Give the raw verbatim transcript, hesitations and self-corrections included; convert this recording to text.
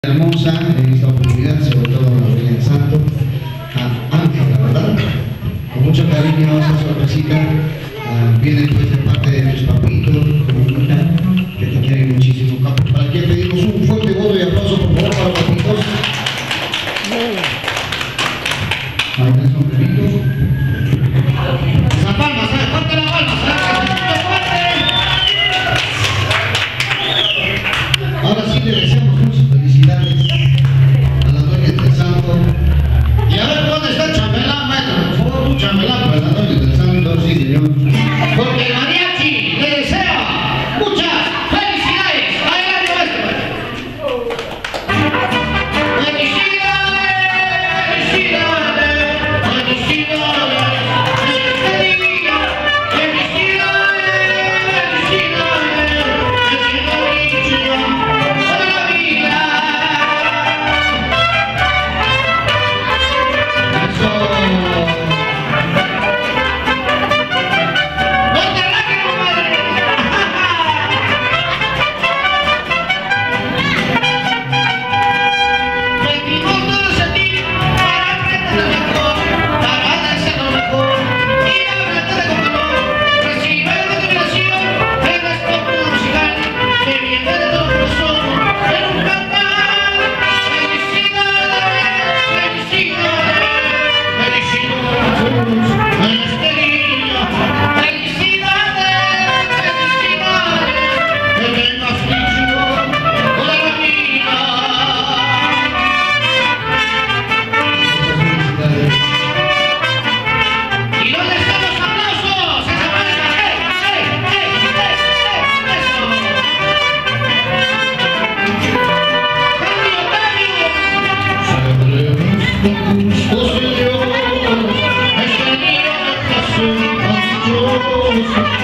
Hermosa en esta oportunidad, sobre todo a María del Santo, a Ángela, ¿verdad? Con mucho cariño esa sorpresita uh, viene pues de parte de tus papitos, como hija, que te quieren muchísimo. Para que pedimos un fuerte voto y aplauso por favor para los papitos. Ahí está el sombrerito. Esa palma, ¿sabes? ¡Fuerte la palma! Ahora sí le deseamos muchas felicidades a la Doña del Santo. Y a ver dónde está el chambelán, maestro. Por favor, un chambelán para la Doña del Santo, sí señor. Porque el mariachi le desea muchas felicidades. Adelante, maestro. Felicidades, felicidades, felicidades. Oh, Señor, este día de Jesús,